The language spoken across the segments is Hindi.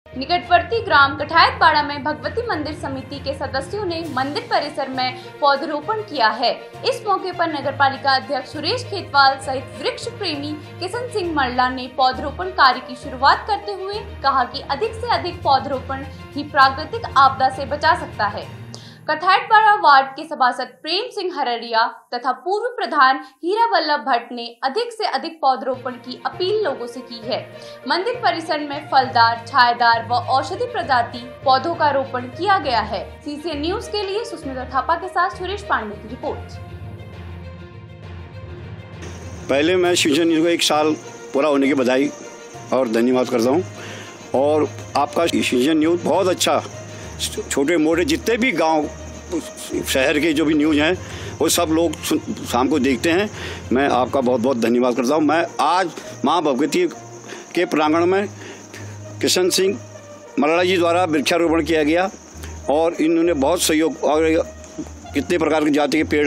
निकटवर्ती ग्राम कठायतबाड़ा में भगवती मंदिर समिति के सदस्यों ने मंदिर परिसर में पौधरोपण किया है। इस मौके पर नगरपालिका अध्यक्ष सुरेश खेतवाल सहित वृक्ष प्रेमी किशन सिंह मल्ला ने पौधरोपण कार्य की शुरुआत करते हुए कहा कि अधिक से अधिक पौधरोपण ही प्राकृतिक आपदा से बचा सकता है। कठायतबाड़ा वार्ड के सभासद प्रेम सिंह हररिया तथा पूर्व प्रधान हीरा वल्लभ भट्ट ने अधिक से अधिक पौधरोपण की अपील लोगों से की है। मंदिर परिसर में फलदार, छायादार व औषधि प्रजाति पौधों का रोपण किया गया है। सीसीएन न्यूज के लिए सुष्मिता थापा के साथ सुरेश पांडे की रिपोर्ट। पहले मैं सीसीएन न्यूज को 1 साल पूरा होने की बधाई और धन्यवाद करता हूँ। और आपका सीसीएन न्यूज बहुत अच्छा, छोटे मोटे जितने भी गांव शहर के जो भी न्यूज़ हैं वो सब लोग शाम को देखते हैं। मैं आपका बहुत बहुत धन्यवाद करता हूं। मैं आज मां भगवती के प्रांगण में किशन सिंह मल्ला जी द्वारा वृक्षारोपण किया गया और इन्होंने बहुत सहयोग और कितने प्रकार की जाति के पेड़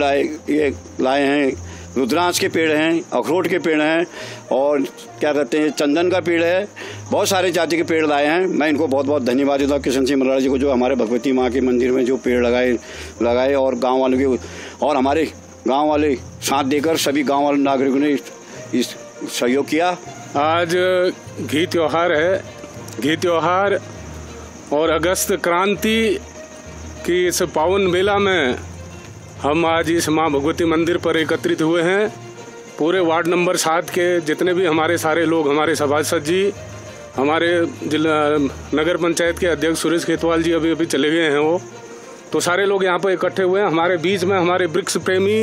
लाए हैं। रुद्रांश के पेड़ हैं, अखरोट के पेड़ हैं और क्या कहते हैं चंदन का पेड़ है, बहुत सारे जाति के पेड़ लाए हैं। मैं इनको बहुत बहुत धन्यवाद देता हूँ किशन सिंह मल्ला जी को, जो हमारे भगवती माँ के मंदिर में जो पेड़ लगाए और गांव वालों के और हमारे गांव वाले साथ देकर सभी गांव वाले नागरिकों ने इस सहयोग किया। आज घी त्योहार है। घी त्योहार और अगस्त क्रांति की इस पावन मेला में हम आज इस माँ भगवती मंदिर पर एकत्रित हुए हैं। पूरे वार्ड नंबर 7 के जितने भी हमारे सारे लोग, हमारे सभासद जी, हमारे जिला नगर पंचायत के अध्यक्ष सुरेश खेतवाल जी अभी चले गए हैं वो, तो सारे लोग यहाँ पर इकट्ठे हुए हैं। हमारे बीच में हमारे वृक्ष प्रेमी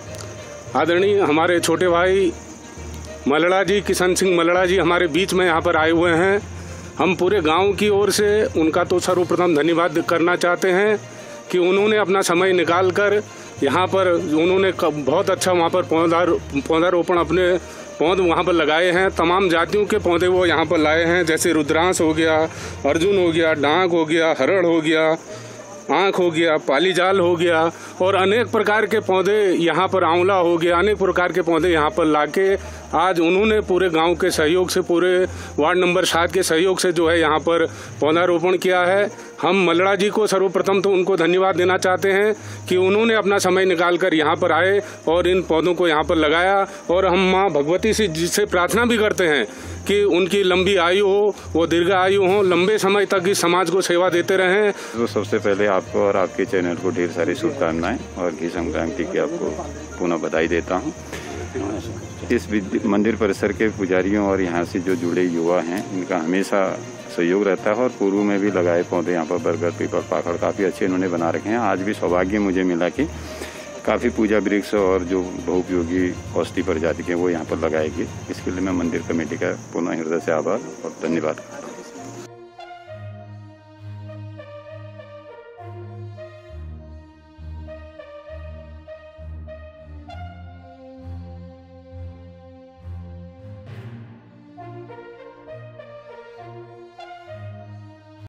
आदरणीय हमारे छोटे भाई मल्ला जी, किशन सिंह मल्ला जी हमारे बीच में यहाँ पर आए हुए हैं। हम पूरे गाँव की ओर से उनका तो सर्वप्रथम धन्यवाद करना चाहते हैं कि उन्होंने अपना समय निकाल कर यहाँ पर उन्होंने बहुत अच्छा वहाँ पर पौधारोपण अपने पौध वहाँ पर लगाए हैं। तमाम जातियों के पौधे वो यहाँ पर लाए हैं, जैसे रुद्रांश हो गया, अर्जुन हो गया, डांग हो गया, हरड़ हो गया, आँख हो गया, पालीजाल हो गया और अनेक प्रकार के पौधे यहाँ पर, आंवला हो गया, अनेक प्रकार के पौधे यहाँ पर लाके आज उन्होंने पूरे गांव के सहयोग से, पूरे वार्ड नंबर 7 के सहयोग से जो है यहाँ पर पौधारोपण किया है। हम मल्ला जी को सर्वप्रथम तो उनको धन्यवाद देना चाहते हैं कि उन्होंने अपना समय निकाल कर यहाँ पर आए और इन पौधों को यहाँ पर लगाया। और हम माँ भगवती से जिससे प्रार्थना भी करते हैं कि उनकी लंबी आयु हो, वो दीर्घ आयु हो, लंबे समय तक इस समाज को सेवा देते रहें। तो सबसे पहले आपको और आपके चैनल को ढेर सारी शुभकामनाएं और घी संक्रांति की आपको पुनः बधाई देता हूं। इस मंदिर परिसर के पुजारियों और यहाँ से जो जुड़े युवा हैं, इनका हमेशा सहयोग रहता है और पूर्व में भी लगाए पौधे यहाँ पर बरगद, पीपल, पाखड़ काफ़ी अच्छे इन्होंने बना रखे हैं। आज भी सौभाग्य मुझे मिला कि काफ़ी पूजा वृक्ष और जो बहुपयोगी औषधि प्रजाति के वो यहाँ पर लगाएगी। इसके लिए मैं मंदिर कमेटी का पुनः हृदय से आभार और धन्यवाद।